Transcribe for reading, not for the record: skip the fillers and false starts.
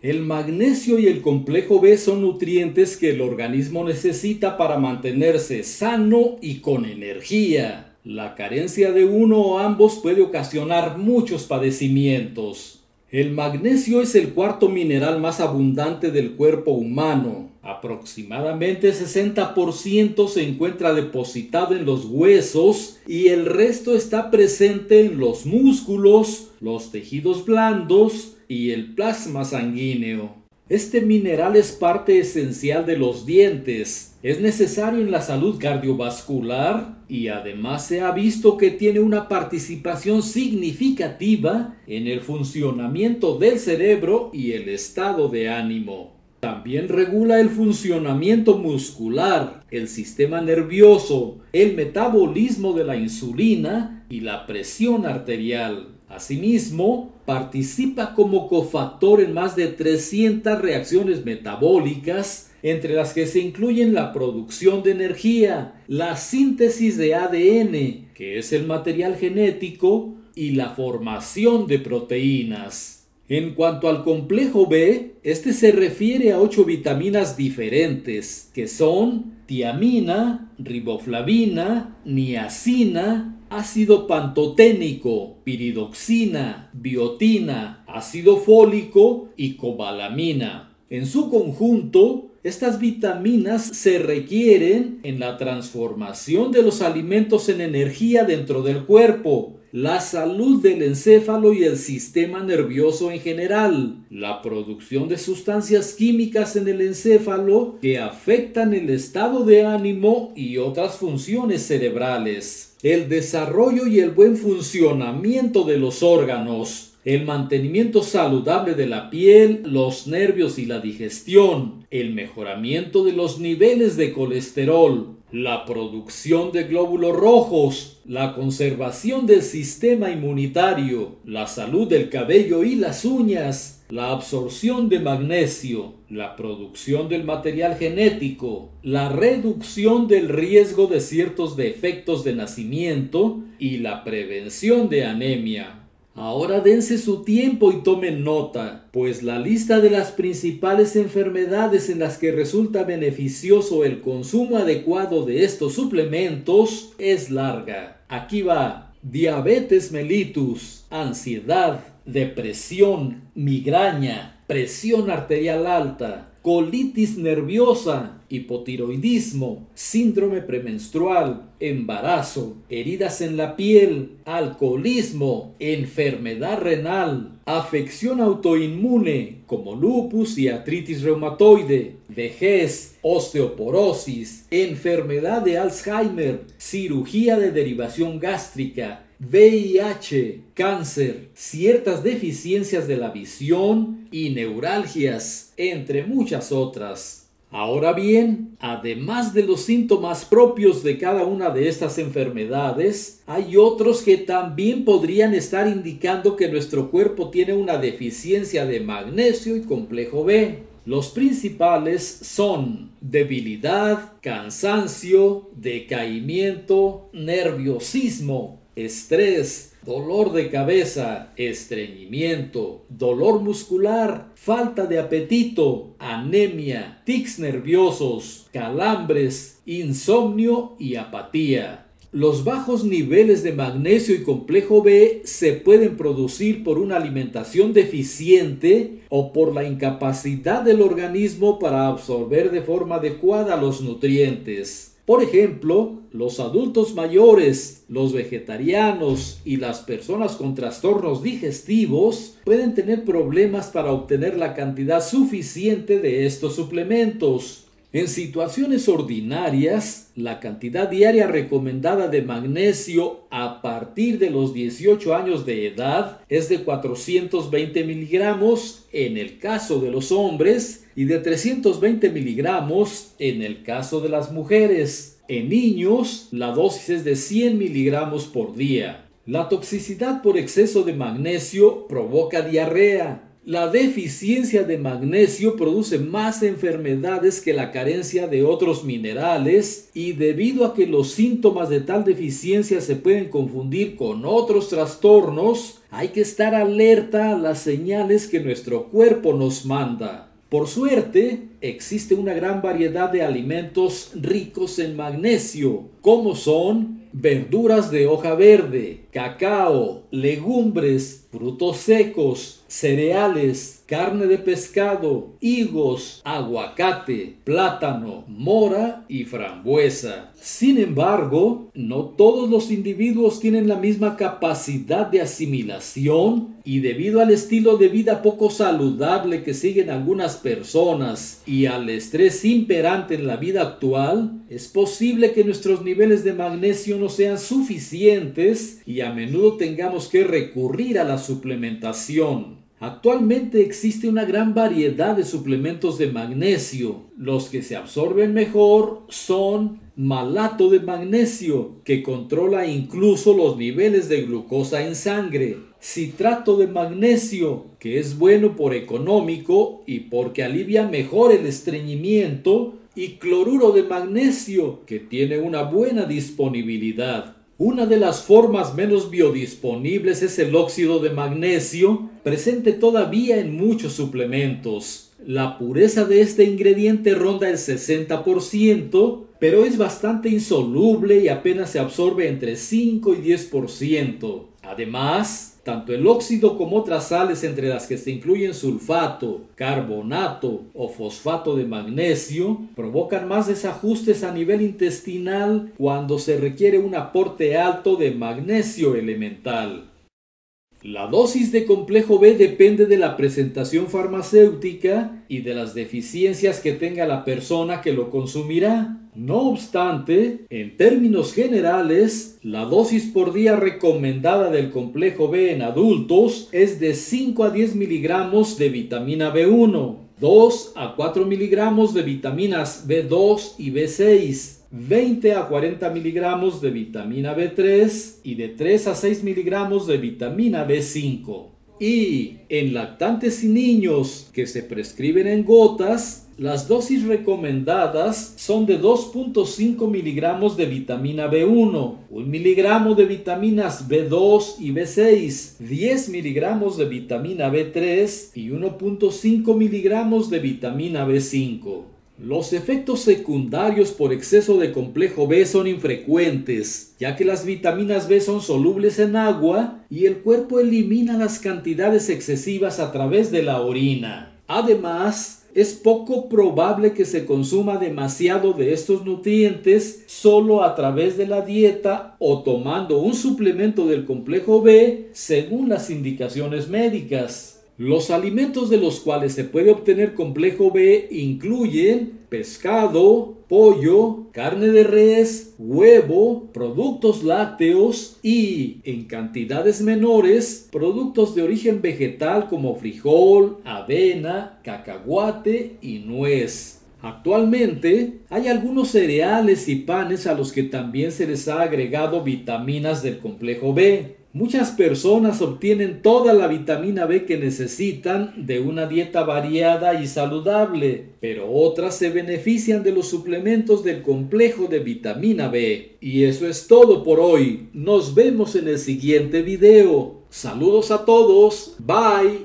El magnesio y el complejo B son nutrientes que el organismo necesita para mantenerse sano y con energía. La carencia de uno o ambos puede ocasionar muchos padecimientos. El magnesio es el cuarto mineral más abundante del cuerpo humano. Aproximadamente 60% se encuentra depositado en los huesos y el resto está presente en los músculos, los tejidos blandos y el plasma sanguíneo. Este mineral es parte esencial de los dientes. Es necesario en la salud cardiovascular y además se ha visto que tiene una participación significativa en el funcionamiento del cerebro y el estado de ánimo. También regula el funcionamiento muscular, el sistema nervioso, el metabolismo de la insulina y la presión arterial. Asimismo, participa como cofactor en más de 300 reacciones metabólicas, entre las que se incluyen la producción de energía, la síntesis de ADN, que es el material genético, y la formación de proteínas. En cuanto al complejo B, este se refiere a 8 vitaminas diferentes, que son tiamina, riboflavina, niacina, ácido pantoténico, piridoxina, biotina, ácido fólico y cobalamina. En su conjunto, estas vitaminas se requieren en la transformación de los alimentos en energía dentro del cuerpo, la salud del encéfalo y el sistema nervioso en general, la producción de sustancias químicas en el encéfalo que afectan el estado de ánimo y otras funciones cerebrales, el desarrollo y el buen funcionamiento de los órganos, el mantenimiento saludable de la piel, los nervios y la digestión, el mejoramiento de los niveles de colesterol, la producción de glóbulos rojos, la conservación del sistema inmunitario, la salud del cabello y las uñas, la absorción de magnesio, la producción del material genético, la reducción del riesgo de ciertos defectos de nacimiento y la prevención de anemia. Ahora dense su tiempo y tomen nota, pues la lista de las principales enfermedades en las que resulta beneficioso el consumo adecuado de estos suplementos es larga. Aquí va: diabetes mellitus, ansiedad, depresión, migraña, presión arterial alta, colitis nerviosa, hipotiroidismo, síndrome premenstrual, embarazo, heridas en la piel, alcoholismo, enfermedad renal, afección autoinmune como lupus y artritis reumatoide, vejez, osteoporosis, enfermedad de Alzheimer, cirugía de derivación gástrica, VIH, cáncer, ciertas deficiencias de la visión y neuralgias, entre muchas otras. Ahora bien, además de los síntomas propios de cada una de estas enfermedades, hay otros que también podrían estar indicando que nuestro cuerpo tiene una deficiencia de magnesio y complejo B. Los principales son debilidad, cansancio, decaimiento, nerviosismo, estrés, dolor de cabeza, estreñimiento, dolor muscular, falta de apetito, anemia, tics nerviosos, calambres, insomnio y apatía. Los bajos niveles de magnesio y complejo B se pueden producir por una alimentación deficiente o por la incapacidad del organismo para absorber de forma adecuada los nutrientes. Por ejemplo, los adultos mayores, los vegetarianos y las personas con trastornos digestivos pueden tener problemas para obtener la cantidad suficiente de estos suplementos. En situaciones ordinarias, la cantidad diaria recomendada de magnesio a partir de los 18 años de edad es de 420 miligramos en el caso de los hombres y de 320 miligramos en el caso de las mujeres. En niños, la dosis es de 100 miligramos por día. La toxicidad por exceso de magnesio provoca diarrea, La deficiencia de magnesio produce más enfermedades que la carencia de otros minerales, y debido a que los síntomas de tal deficiencia se pueden confundir con otros trastornos, hay que estar alerta a las señales que nuestro cuerpo nos manda. Por suerte, existe una gran variedad de alimentos ricos en magnesio, como son verduras de hoja verde, cacao, legumbres, frutos secos, cereales, carne de pescado, higos, aguacate, plátano, mora y frambuesa. Sin embargo, no todos los individuos tienen la misma capacidad de asimilación, y debido al estilo de vida poco saludable que siguen algunas personas y al estrés imperante en la vida actual, es posible que nuestros niveles de magnesio no sean suficientes y a menudo tengamos que recurrir a la suplementación. Actualmente existe una gran variedad de suplementos de magnesio. Los que se absorben mejor son malato de magnesio, que controla incluso los niveles de glucosa en sangre; citrato de magnesio, que es bueno por económico y porque alivia mejor el estreñimiento; y cloruro de magnesio, que tiene una buena disponibilidad. Una de las formas menos biodisponibles es el óxido de magnesio, presente todavía en muchos suplementos. La pureza de este ingrediente ronda el 60%, pero es bastante insoluble y apenas se absorbe entre 5 y 10%. Además, tanto el óxido como otras sales, entre las que se incluyen sulfato, carbonato o fosfato de magnesio, provocan más desajustes a nivel intestinal cuando se requiere un aporte alto de magnesio elemental. La dosis de complejo B depende de la presentación farmacéutica y de las deficiencias que tenga la persona que lo consumirá. No obstante, en términos generales, la dosis por día recomendada del complejo B en adultos es de 5 a 10 miligramos de vitamina B1, 2 a 4 miligramos de vitaminas B2 y B6, 20 a 40 miligramos de vitamina B3 y de 3 a 6 miligramos de vitamina B5. Y en lactantes y niños que se prescriben en gotas, las dosis recomendadas son de 2.5 miligramos de vitamina B1, 1 miligramo de vitaminas B2 y B6, 10 miligramos de vitamina B3 y 1.5 miligramos de vitamina B5. Los efectos secundarios por exceso de complejo B son infrecuentes, ya que las vitaminas B son solubles en agua y el cuerpo elimina las cantidades excesivas a través de la orina. Además, es poco probable que se consuma demasiado de estos nutrientes solo a través de la dieta o tomando un suplemento del complejo B según las indicaciones médicas. Los alimentos de los cuales se puede obtener complejo B incluyen pescado, pollo, carne de res, huevo, productos lácteos y, en cantidades menores, productos de origen vegetal como frijol, avena, cacahuate y nuez. Actualmente hay algunos cereales y panes a los que también se les ha agregado vitaminas del complejo B. Muchas personas obtienen toda la vitamina B que necesitan de una dieta variada y saludable, pero otras se benefician de los suplementos del complejo de vitamina B. Y eso es todo por hoy. Nos vemos en el siguiente video. Saludos a todos. Bye.